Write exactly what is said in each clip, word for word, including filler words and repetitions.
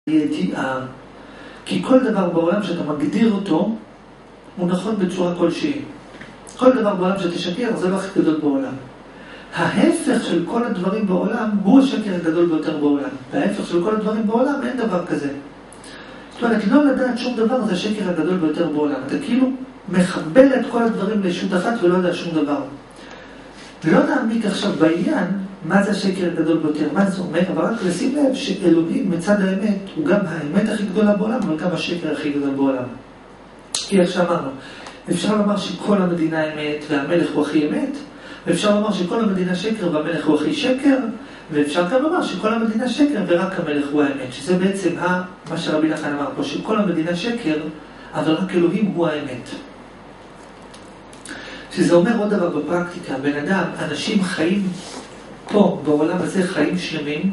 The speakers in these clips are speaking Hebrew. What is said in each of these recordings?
ידיעה. כי כל דבר בעולם שאתה מגדיר אותו, הוא נכון בצורה כלשהי. כל דבר בעולם שתשקר, זה לא הכי גדול בעולם. ההפך של כל הדברים בעולם, הוא השקר הגדול ביותר בעולם. וההפך של כל הדברים בעולם, אין דבר כזה. זאת אומרת, לא לדעת שום דבר, זה השקר הגדול ביותר בעולם. אתה כאילו מחבל את כל הדברים לישות אחת ולא יודע שום דבר. לא נעמיק עכשיו בעניין, מה זה השקר הגדול ביותר, מה זה אומר, אבל רק לשים לב שאלוהים מצד האמת הוא גם האמת הכי גדולה בעולם, אבל גם השקר הכי גדול בעולם. כי איך שאמרנו, אפשר לומר שכל המדינה אמת והמלך הוא הכי אמת, ואפשר לומר שכל המדינה שקר והמלך הוא הכי שקר, ואפשר גם לומר שכל המדינה שקר ורק המלך הוא האמת, שזה בעצם מה שרבי נחמן אמר פה, שכל המדינה שקר, אבל רק אלוהים הוא האמת. שזה אומר עוד דבר בפרקטיקה, בן אדם, אנשים חיים פה בעולם הזה חיים שלמים,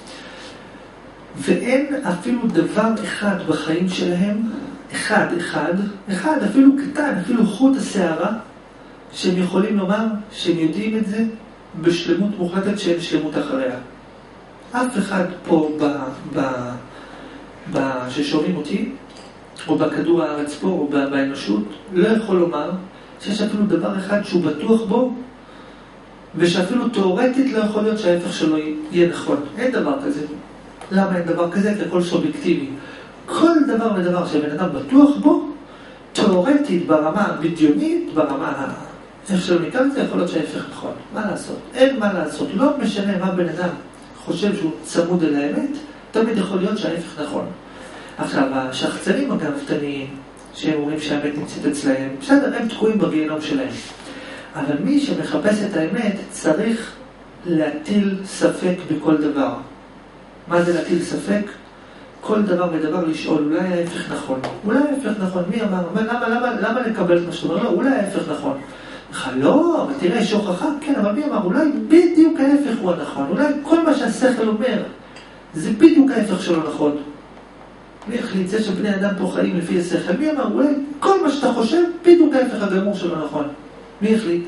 ואין אפילו דבר אחד בחיים שלהם, אחד, אחד, אחד, אפילו קטן, אפילו חוט השערה, שהם יכולים לומר שהם יודעים את זה בשלמות מוחלטת שאין שלמות אחריה. אף אחד פה ב, ב, ב, ששומעים אותי, או בכדור הארץ פה, או באנושות, לא יכול לומר שיש אפילו דבר אחד שהוא בטוח בו, ושאפילו תיאורטית לא יכול להיות שההפך שלו יהיה נכון. אין דבר כזה. למה אין דבר כזה? כי הכל סובייקטיבי. כל דבר ודבר שבן אדם בטוח בו, תיאורטית ברמה הבדיונית, ברמה איך שלא מכאן, זה יכול להיות שההפך נכון. מה לעשות? אין מה לעשות. לא משנה מה בן אדם חושב שהוא צמוד אל האמת, תמיד יכול להיות שההפך נכון. עכשיו, השחצנים הגאוותניים, שהם אומרים שהאמת נמצאת אצלהם, בסדר, הם תקועים בגיהנום שלהם. אבל מי שמחפש את האמת צריך להטיל ספק בכל דבר. מה זה להטיל ספק? כל דבר ודבר לשאול, אולי ההפך נכון. אולי ההפך נכון. מי אמר? למה, למה, למה לקבל את מה שאתה אומר? לא, אולי ההפך נכון. לא, אבל תראה, יש הוכחה, כן, אבל מי אמר? אולי בדיוק ההפך הוא הנכון. אולי כל מה שהשכל אומר, זה בדיוק ההפך שלו נכון. מי החליט? זה שבני אדם פה חיים לפי השכל. מי אמר? אולי כל מה שאתה חושב, בדיוק ההפך הגמור שלו נכון. מי החליט?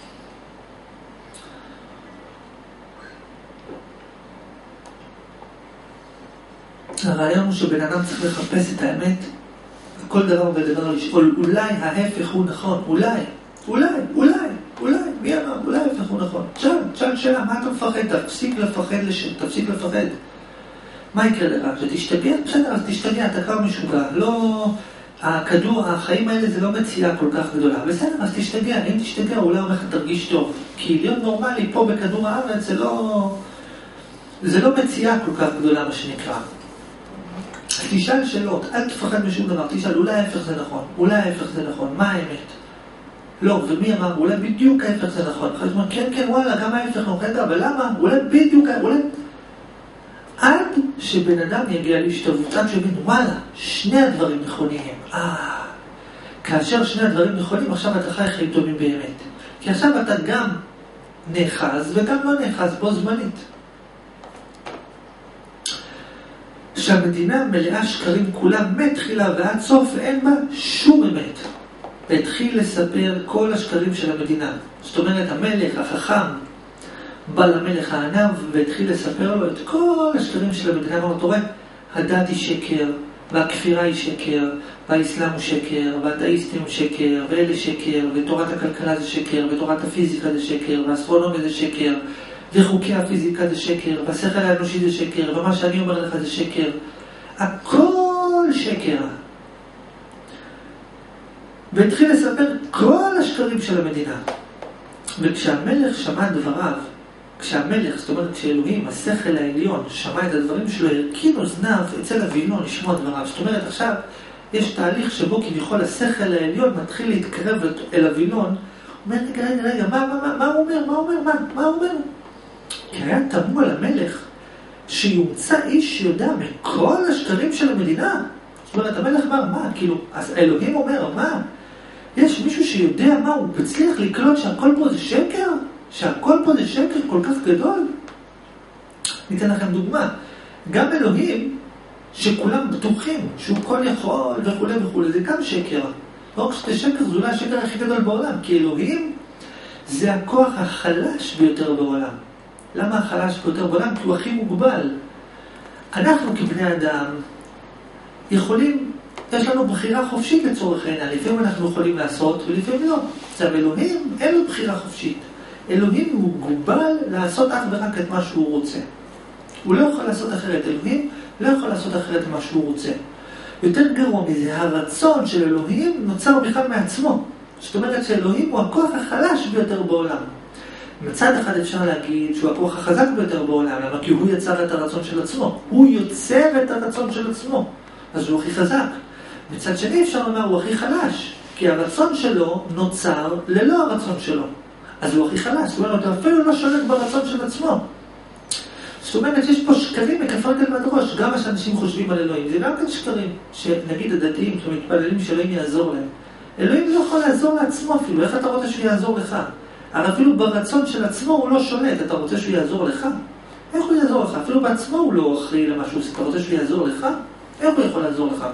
הרעיון הוא שבן אדם צריך לחפש את האמת, וכל דבר ודבר לשאול, אולי ההפך הוא נכון, אולי, אולי, אולי, אולי, מי אמר? אולי ההפך הוא נכון. תשאל, תשאל שאלה, מה אתה מפחד? תפסיק לפחד לשם, תפסיק לפחד. מה יקרה לך? שתשתגע? בסדר, אז תשתגע, אתה כבר משוגע. לא, הכדור, החיים האלה זה לא מציאה כל כך גדולה. בסדר, אז תשתגע. אם תשתגע, אולי אומר לך תרגיש טוב. כי להיות נורמלי פה בכדור הארץ זה לא, זה לא מציאה כל כך גדולה, מה שנקרא. תשאל שאלות, אל תפחד משום דבר. תשאל, אולי ההפך זה נכון. אולי ההפך זה נכון. מה האמת? לא, ומי אמר? אולי בדיוק ההפך זה נכון. אחרי זמן, כן, כן, וואלה, גם ההפך נכון. אבל למה? אולי בדיוק, אולי... עד שבן אדם יגיע להשתוות, עד שבין, וואלה, שני הדברים נכונים. אה, כאשר שני הדברים נכונים, עכשיו אתה חי חיים טובים באמת. כי עכשיו אתה גם נאחז וגם לא נאחז בו זמנית. שהמדינה מלאה שקרים כולה מתחילה ועד סוף, אין בה שום אמת. והתחיל לספר כל השקרים של המדינה. זאת אומרת, המלך, החכם, בא למלך הענב והתחיל לספר לו את כל השקרים של המדינה. אמר לו, תורא, הדת היא שקר, והכפירה היא שקר, והאסלאם הוא שקר, והאתאיסטים הוא שקר, ואלה שקר, ותורת הכלכלה זה שקר, ותורת הפיזיקה זה שקר, והאסטרונומיה זה שקר, וחוקי הפיזיקה זה שקר, והשכל האנושי זה שקר, ומה שאני אומר לך זה שקר. הכל שקר. והתחיל לספר כל השקרים של המדינה. וכשהמלך שמע דבריו, כשהמלך, זאת אומרת, כשאלוהים, השכל העליון, שמע את הדברים שלו, הרכין אוזניו אצל הווילון לשמוע דבריו. זאת אומרת, עכשיו יש תהליך שבו כביכול השכל העליון מתחיל להתקרב אל הווילון. הוא אומר, רגע, רגע, רגע, מה, מה, מה, מה הוא אומר? מה הוא אומר? מה, מה הוא אומר? כי היה תמוה למלך שיומצא איש שיודע מכל השקרים של המדינה. זאת אומרת, המלך אמר, מה? כאילו, אז האלוהים אומר, מה? יש מישהו שיודע מה? הוא מצליח לקלוט שהכל פה זה שקר? שהכל פה זה שקר כל כך גדול? ניתן לכם דוגמה. גם אלוהים, שכולם בטוחים שהוא כל יכול וכו' וכו', זה גם שקר. לא רק שזה שקר, זה אולי השקר הכי גדול בעולם. כי אלוהים זה הכוח החלש ביותר בעולם. למה החלש ביותר בעולם? כי הוא הכי מוגבל. אנחנו כבני אדם, יכולים, יש לנו בחירה חופשית לצורך העניין, לפעמים אנחנו יכולים לעשות ולפעמים לא. עכשיו, אלוהים אין לו בחירה חופשית. אלוהים מוגבל לעשות אך ורק את מה שהוא רוצה. הוא לא יכול לעשות אחרת. אלוהים לא יכול לעשות אחרת מה שהוא רוצה. יותר גרוע מזה, הרצון של אלוהים נוצר בכלל מעצמו. זאת אומרת שאלוהים הוא הכוח החלש ביותר בעולם. מצד אחד אפשר להגיד שהוא הכוח החזק ביותר בעולם, למה? כי הוא יצר את הרצון של עצמו. הוא יוצר את הרצון של עצמו. אז הוא הכי חזק. מצד שני אפשר לומר הוא הכי חלש, כי הרצון שלו נוצר ללא הרצון שלו. אז הוא הכי חלש. זאת אומרת, הוא אפילו לא שולט ברצון של עצמו. זאת אומרת, יש פה שקרים מכפרקל ועד ראש, גם מה שאנשים חושבים על אלוהים. זה גם כן שקרים, שנגיד הדתיים, שמתפללים שאלוהים יעזור להם. אלוהים לא יכול לעזור לעצמו אפילו. איך אתה רוצה שהוא יעזור לך? אבל אפילו ברצון של עצמו הוא לא שולט. אתה רוצה שהוא יעזור לך? איך הוא יעזור לך? אפילו בעצמו הוא לא אחראי למשהו. אתה רוצה שהוא יעזור לך? איך הוא יכול לעזור לך?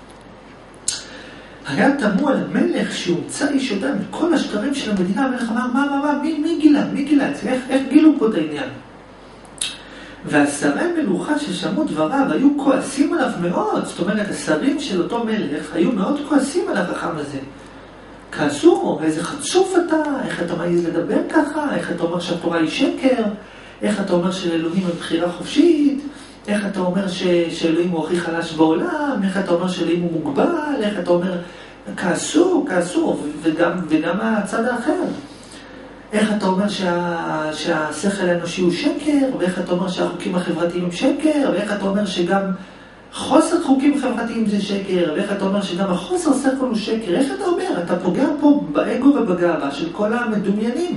היה תמוה למלך שהומצא איש יודע מכל השקרים של המדינה. המלך אמר, מה, מה, מה, מי, מי גילה? מי גילה? איך, איך גילו פה את העניין? והשרי מלוכה ששמעו דבריו היו כועסים עליו מאוד. זאת אומרת, השרים של אותו מלך היו מאוד כועסים על החכם הזה. כעסו, איזה חצוף אתה, איך אתה מעיז לדבר ככה, איך אתה אומר שהתורה היא שקר, איך אתה אומר שאלוהים היא בחירה חופשית, איך אתה אומר ש... שאלוהים הוא הכי חלש בעולם, איך אתה אומר שאלוהים הוא מוגבל, איך אתה אומר, כעסו, כעסו, וגם, וגם הצד האחר. איך אתה אומר שה... שהשכל האנושי הוא שקר, ואיך אתה אומר שהחוקים החברתיים הם שקר, ואיך אתה אומר שגם חוסר חוקים חברתיים זה שקר, ואיך אתה אומר שגם החוסר שכל הוא שקר. איך אתה אומר? אתה פוגע פה באגו ובגאווה של כל המדומיינים.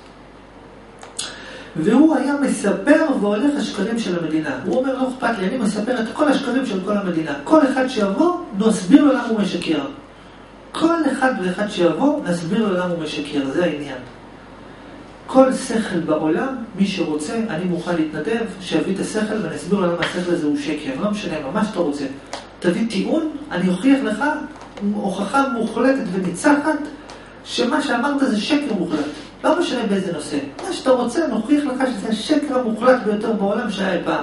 והוא היה מספר והולך השקרים של המדינה. הוא אומר, לא אכפת לי, אני מספר את כל השקרים של כל המדינה. כל אחד שיבוא, נסביר לו למה הוא משקר. כל אחד ואחד שיבוא, נסביר לו למה הוא משקר. זה העניין. כל שכל בעולם, מי שרוצה, אני מוכן להתנדב, שיביא את השכל ונסביר לו למה השכל הזה הוא שקר. לא משנה, מה שאתה רוצה. תביא טיעון, אני אוכיח לך, הוכחה מוחלטת וניצחת, שמה שאמרת זה שקר מוחלט. לא משנה באיזה נושא. מה שאתה רוצה, נוכיח לך שזה השקר המוחלט ביותר בעולם שהיה פעם.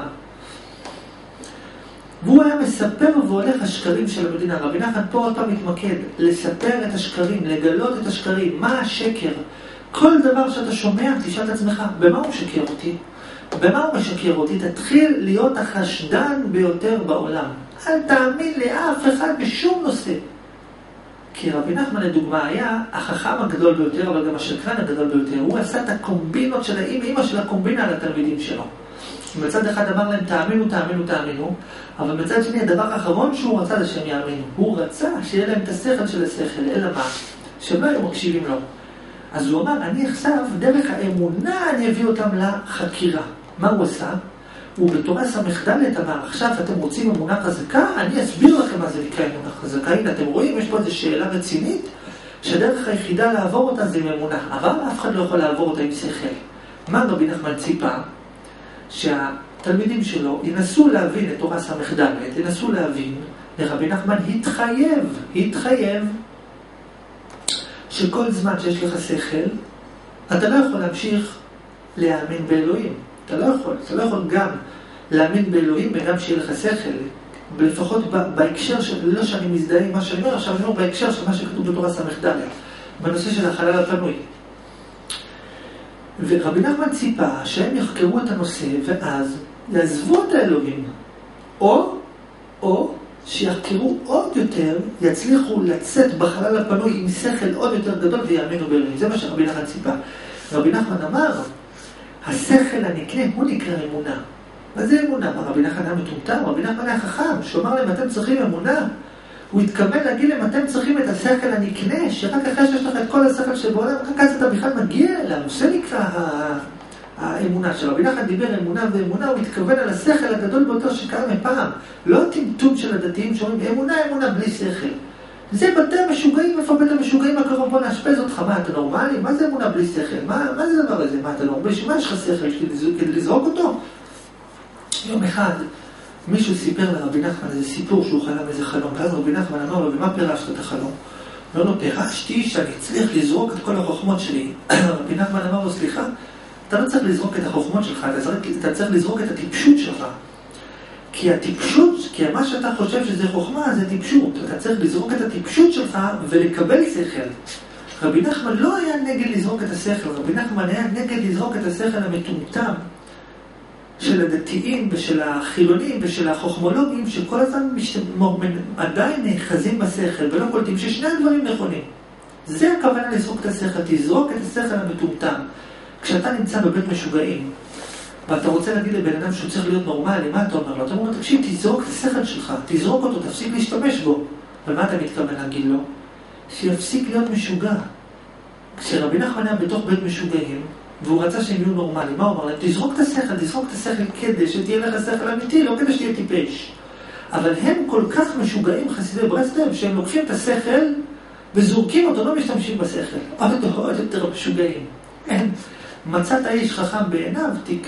והוא היה מספר והולך השקרים של המדינה. רבי נחמן פה עוד פעם מתמקד, לספר את השקרים, לגלות את השקרים, מה השקר. כל דבר שאתה שומע, תשאל את עצמך, במה הוא משקר אותי? במה הוא משקר אותי? תתחיל להיות החשדן ביותר בעולם. אל תאמין לאף אחד בשום נושא. כי רבי נחמן לדוגמה היה החכם הגדול ביותר, אבל גם השקרן הגדול ביותר. הוא עשה את הקומבינות של האמא, אמא של הקומבינה על התלמידים שלו. מצד אחד אמר להם, תאמינו, תאמינו, תאמינו, אבל מצד שני, הדבר האחרון שהוא רצה זה שהם יאמינו. הוא רצה שיהיה להם את השכל של השכל, אלא מה? שהם לא היו מקשיבים לו. אז הוא אמר, אני עכשיו, דרך האמונה, אני אביא אותם לחקירה. מה הוא עשה? הוא בתורה סמ"ד אמר, עכשיו אתם רוצים אמונה חזקה, אני אסביר לכם מה זה נקרא אמונה חזקה. הנה, אתם רואים, יש פה איזו שאלה רצינית, שהדרך היחידה לעבור אותה זה עם אמונה. אבל אף אחד לא יכול לעבור אותה עם שכל. מה רבי נחמן ציפה? שהתלמידים שלו ינסו להבין את תורה סמ"ד, ינסו להבין, ורבי נחמן התחייב, התחייב, שכל זמן שיש לך שכל, אתה לא יכול להמשיך להאמין באלוהים. אתה לא יכול, אתה לא יכול גם להאמין באלוהים וגם שיהיה לך שכל. לפחות בהקשר של, לא שאני מזדהה עם מה שאני אומר, עכשיו אני אומר בהקשר של מה שכתוב בתורה סמ"ד, בנושא של החלל הפנוי. ורבי נחמן ציפה שהם יחקרו את הנושא ואז יעזבו את האלוהים. או, או שיחקרו עוד יותר, יצליחו לצאת בחלל הפנוי עם שכל עוד יותר גדול ויאמינו באלוהים. זה מה שרבי נחמן ציפה. רבי נחמן אמר, השכל הנקנה הוא נקרא אמונה. מה זה אמונה? מה, רבי נחמן היה מטומטם? רבי נחמן היה חכם, שאומר להם, אתם צריכים אמונה. הוא התכוון להגיד להם, אתם צריכים את השכל הנקנה, שרק אחרי שיש לך את כל השכל שבעולם, רק אז אתה בכלל מגיע אליו. זה נקרא האמונה של רבי נחמן דיבר אמונה ואמונה, הוא התכוון על השכל הגדול ביותר שקרה מפעם. לא הטמטום של הדתיים שאומרים, אמונה, אמונה בלי שכל. זה בתי המשוגעים, איפה בית המשוגעים הקרוב, בוא נאשפז אותך, מה אתה נורמלי? מה זה אמונה בלי שכל? מה, מה זה דבר הזה? מה אתה נורמלי? שמה יש לך שכל כדי לזרוק אותו? יום אחד מישהו סיפר לרבי נחמן איזה סיפור שהוא חלם איזה חלום, ואז רבי נחמן אמר לו, ומה פירשת את החלום? לא, לא, פירשתי שאני צריך לזרוק את כל החוכמות שלי. רבי נחמן אמר לו, סליחה, אתה לא צריך לזרוק את החוכמות שלך, אתה צריך, אתה צריך לזרוק את הטיפשות שלך. כי הטיפשות, כי מה שאתה חושב שזה חוכמה, זה טיפשות. אתה צריך לזרוק את הטיפשות שלך ולקבל שכל. רבי נחמן לא היה נגד לזרוק את השכל, רבי נחמן היה נגד לזרוק את השכל המטומטם של הדתיים ושל החילונים ושל החוכמולוגים, שכל הזמן עדיין נאחזים בשכל ולא קולטים ששני הדברים נכונים. זה הכוונה לזרוק את השכל, תזרוק את השכל המטומטם. כשאתה נמצא בבית משוגעים, ואתה רוצה להגיד לבן אדם שהוא צריך להיות נורמלי, מה אתה אומר לו? אתה אומר לו, תקשיב, תזרוק את השכל שלך, תזרוק אותו, תפסיק להשתמש בו. אבל מה אתה מתכוון להגיד לו? שיפסיק להיות משוגע. כשרבי נחמן היה בתוך בית משוגעים, והוא רצה שהם יהיו נורמליים, מה הוא אמר להם? תזרוק את השכל, תזרוק את השכל כדי שתהיה לך שכל אמיתי, לא כדי שתהיה טיפש. אבל הם כל כך משוגעים, חסידי ברסלב, שהם לוקחים את השכל וזורקים אותו, לא משתמשים בשכל. עוד עוד יותר משוגעים. אין. מצאת האיש חכם בעיניו, תק...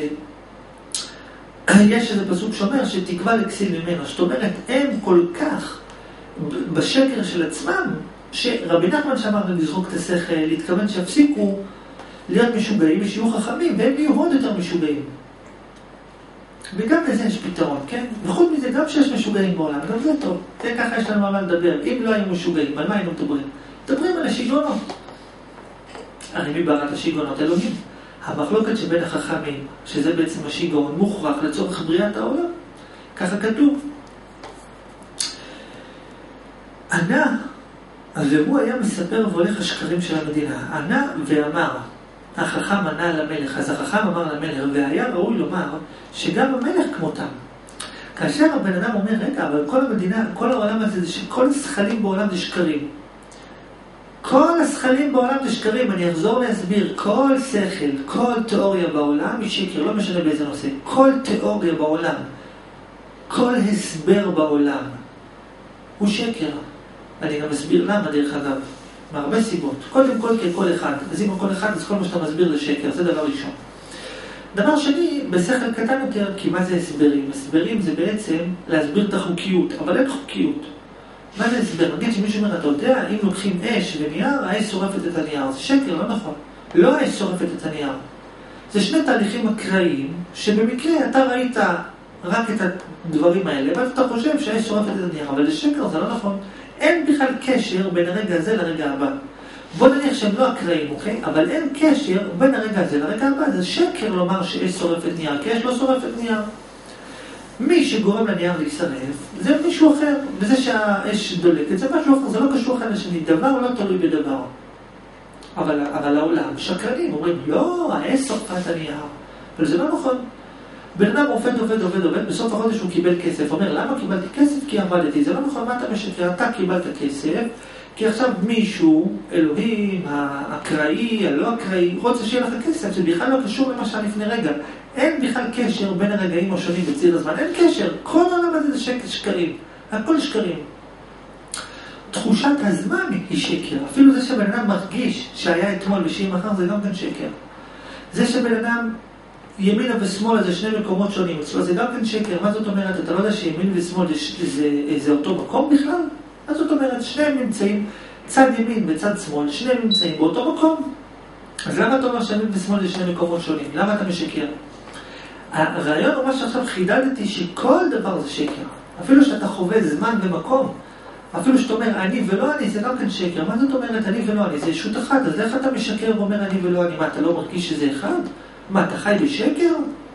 אה, יש איזה פסוק שאומר שתקווה לכסיל ממנו. זאת אומרת, הם כל כך בשקר של עצמם, שרבי נחמן שאמר להם לזרוק את השכל, להתכוון שיפסיקו להיות משוגעים ושיהיו חכמים, והם יהיו עוד יותר משוגעים. וגם לזה יש פתרון, כן? וחוץ מזה, גם שיש משוגעים בעולם, גם זה טוב. זה ככה יש לנו מה לדבר. אם לא היינו משוגעים, על מה היינו מדברים? מדברים על השיגעונות. הרי מי ברא את השיגעונות? אלוהים. המחלוקת שבין החכמים, שזה בעצם השיגעון, מוכרח לצורך בריאת העולם. ככה כתוב. ענה, והוא היה מספר והולך השקרים של המדינה. ענה ואמר, החכם ענה למלך, אז החכם אמר למלך, והיה ראוי לומר שגם המלך כמותם. כאשר הבן אדם אומר, רגע, אבל כל המדינה, כל העולם הזה, כל השכלים בעולם זה שקרים. כל השכלים בעולם זה שקרים, אני אחזור להסביר, כל שכל, כל תיאוריה בעולם היא שקר, לא משנה באיזה נושא. כל תיאוריה בעולם, כל הסבר בעולם, הוא שקר. אני גם מסביר למה דרך אגב, מהרבה סיבות. קודם כל ככל אחד, אז אם כל אחד, אז כל מה שאתה מסביר זה שקר, זה דבר ראשון. דבר שני, בשכל קטן יותר, כי מה זה הסברים? הסברים זה בעצם להסביר את החוקיות, אבל אין חוקיות. מה זה הסבר? נגיד שמישהו אומר, אתה יודע, אם לוקחים אש ונייר, האש שורפת את הנייר. זה שקר, לא נכון. לא האש שורפת את הנייר. זה שני תהליכים אקראיים, שבמקרה אתה ראית רק את הדברים האלה, ואז אתה חושב שהאש שורפת את הנייר, אבל זה שקר, זה לא נכון. אין בכלל קשר בין הרגע הזה לרגע הבא. בוא נניח שהם לא אקראיים, אוקיי? אבל אין קשר בין הרגע הזה לרגע הבא. זה שקר לומר שאש שורפת נייר, כי אש לא שורפת נייר. מי שגורם לנייר להישרף, זה מישהו אחר. וזה שהאש דולקת, זה משהו אחר, זה לא קשור אחד לשני. דבר לא תלוי בדבר. אבל, אבל העולם שקרנים, אומרים, לא, האש שורפה את הנייר. אבל זה לא נכון. בן אדם עובד, עובד, עובד, עובד, בסוף החודש הוא קיבל כסף. אומר, למה קיבלתי כסף? כי עבדתי. זה לא נכון, מה אתה משקר? אתה קיבלת כסף, כי עכשיו מישהו, אלוהים, האקראי, הלא אקראי, רוצה שיהיה לך כסף. זה בכלל לא קשור למה שהיה לפני רגע. אין בכלל קשר בין הרגעים השונים בציר הזמן. אין קשר. כל העולם הזה זה שקר, שקרים. הכל שקרים. תחושת הזמן היא שקר. אפילו זה שבן אדם מרגיש שהיה אתמול ושהיא מחר, זה גם כן שקר. זה שבן אדם ימינה ושמאל זה שני מקומות שונים, אצלו זה גם כן שקר. מה זאת אומרת? אתה לא יודע שימין ושמאל זה, זה, זה אותו מקום בכלל? מה זאת אומרת? שניהם נמצאים, צד ימין וצד שמאל, שניהם נמצאים באותו מקום. אז למה אתה אומר שימין ושמאל זה שני מקומות שונים? למה אתה משקר? הרעיון הוא מה שעכשיו חידדתי, שכל דבר זה שקר. אפילו שאתה חווה זמן ומקום, אפילו שאתה אומר אני ולא אני, זה גם כן שקר. מה זאת אומרת אני ולא אני? זה ישות אחת. אז איך אתה משקר ואומר אני ולא אני? מה, אתה לא מרגיש שזה אחד? מה, אתה חי בשקר?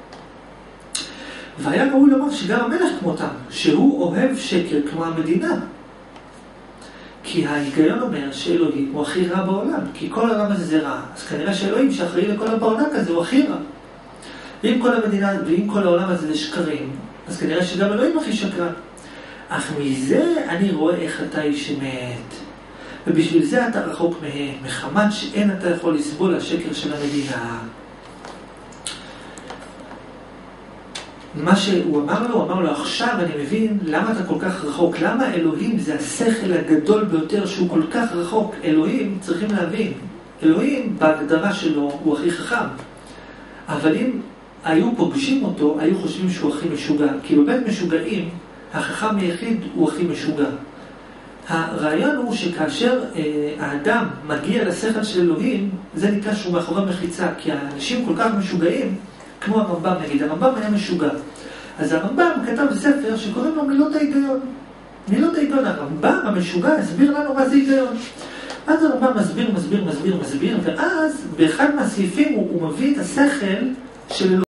והיה ראוי לומר שגם המלך כמותם, שהוא אוהב שקר כמו המדינה. כי ההיגיון אומר שאלוהים הוא הכי רע בעולם, כי כל העולם הזה זה רע. אז כנראה שאלוהים שאחראי לכל הברדק הזה הוא הכי רע. ואם כל המדינה, ואם כל העולם הזה זה שקרים, אז כנראה שגם אלוהים הכי שקרן. אך מזה אני רואה איך אתה איש אמת. ובשביל זה אתה רחוק מהם, מחמת שאין אתה יכול לסבול השקר של המדינה. מה שהוא אמר לו, הוא אמר לו, עכשיו אני מבין למה אתה כל כך רחוק. למה אלוהים זה השכל הגדול ביותר שהוא כל כך רחוק. אלוהים צריכים להבין, אלוהים בהגדרה שלו הוא הכי חכם. אבל אם היו פוגשים אותו, היו חושבים שהוא הכי משוגע. כי בבית משוגעים, החכם היחיד הוא הכי משוגע. הרעיון הוא שכאשר אה, האדם מגיע לשכל של אלוהים, זה נקרא שהוא מאחורי מחיצה. כי האנשים כל כך משוגעים, כמו הרמב"ם נגיד, הרמב"ם היה משוגע. אז הרמב"ם כתב ספר שקוראים לו מילות ההיגיון. מילות ההיגיון, הרמב"ם המשוגע הסביר לנו מה זה היגיון. אז הרמב"ם מסביר, מסביר, מסביר, מסביר, ואז באחד מהסעיפים הוא, הוא מביא את השכל של